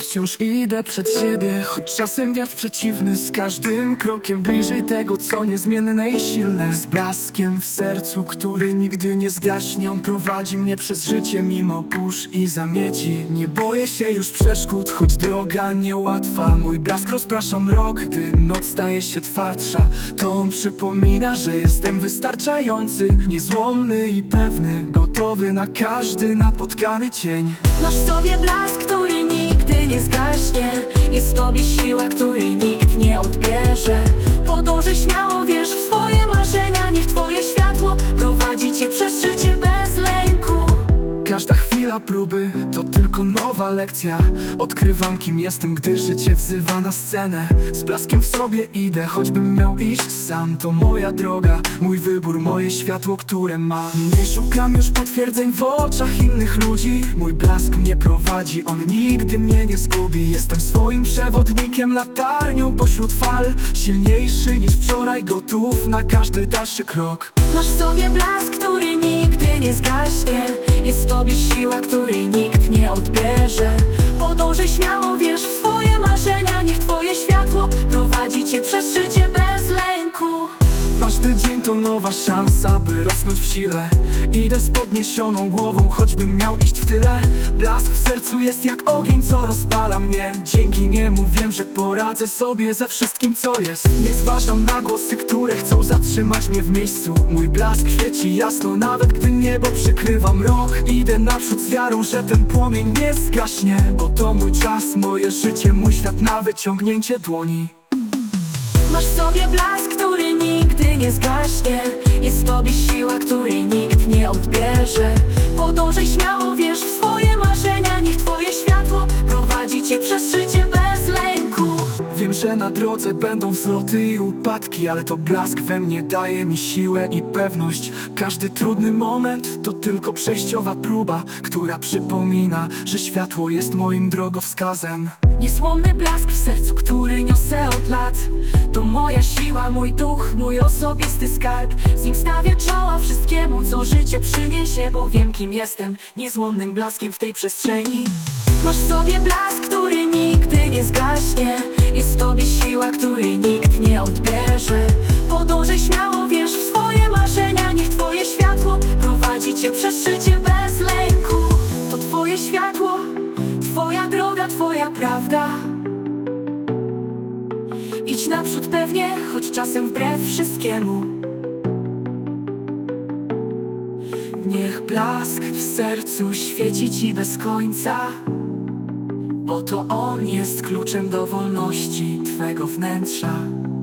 Wciąż idę przed siebie, choć czasem wiatr przeciwny. Z każdym krokiem bliżej tego, co niezmienne i silne. Z blaskiem w sercu, który nigdy nie zgaśnie. On prowadzi mnie przez życie mimo burz i zamieci. Nie boję się już przeszkód, choć droga niełatwa. Mój blask rozprasza mrok, gdy noc staje się twardsza. To on przypomina, że jestem wystarczający, niezłomny i pewny, gotowy na każdy napotkany cień. Masz w sobie blask, który nigdy nie zgaśnie. Jest w tobie siła, której nikt nie odbierze. Podążaj śmiało, wierz w swoje marzenia. Niech twoje światło prowadzi cię przez życie bez lęku. Każda chwila próby to tylko nowa lekcja. Odkrywam, kim jestem, gdy życie wzywa na scenę. Z blaskiem w sobie idę, choćbym miał iść sam. To moja droga, mój wybór, moje światło, które mam. Nie szukam już potwierdzeń w oczach innych ludzi. Mój blask mnie prowadzi, on nigdy mnie nie zgubi. Jestem swoim przewodnikiem, latarnią pośród fal. Silniejszy niż wczoraj, gotów na każdy dalszy krok. Masz w sobie blask, który nigdy nie zgaśnie. Jest w tobie siła, której nikt nie odbierze. Podążaj śmiało, wierz w swoje marzenia. Niech twoje światło prowadzi cię przez życie bez lęku. Każdy dzień to nowa szansa, by rosnąć w sile. Idę z podniesioną głową, choćbym miał iść w tyle. Blask w sercu jest jak ogień, co rozpala mnie. Dzięki niemu wiem, że poradzę sobie ze wszystkim, co jest. Nie zważam na głosy, które chcą zatrzymać mnie w miejscu. Mój blask świeci jasno, nawet gdy niebo przykrywa mrok. Idę naprzód z wiarą, że ten płomień nie zgaśnie. Bo to mój czas, moje życie, mój świat na wyciągnięcie dłoni. Masz w sobie blask, który nigdy nie zgaśnie. Jest w tobie siła, której nikt nie odbierze. Podążaj śmiało, wierz w swoje marzenia. Niech twoje światło prowadzi cię przez życie bez lęku. Wiem, że na drodze będą wzloty i upadki, ale to blask we mnie daje mi siłę i pewność. Każdy trudny moment to tylko przejściowa próba, która przypomina, że światło jest moim drogowskazem. Niezłomny blask w sercu, który niosę od lat. To moja siła, mój duch, mój osobisty skarb. Z nim stawię czoła wszystkiemu, co życie przyniesie. Bo wiem, kim jestem, niezłomnym blaskiem w tej przestrzeni. Masz w sobie blask, który nigdy nie zgaśnie. Jest w tobie siła, której nikt nie odbierze. Podążaj śmiało, wierz w swoje marzenia. Niech twoje światło prowadzi cię przez życie bez lęku. To twoje światło, twoja droga, twoja prawda. Idź naprzód pewnie, choć czasem wbrew wszystkiemu. Niech blask w sercu świeci ci bez końca, bo to on jest kluczem do wolności twego wnętrza.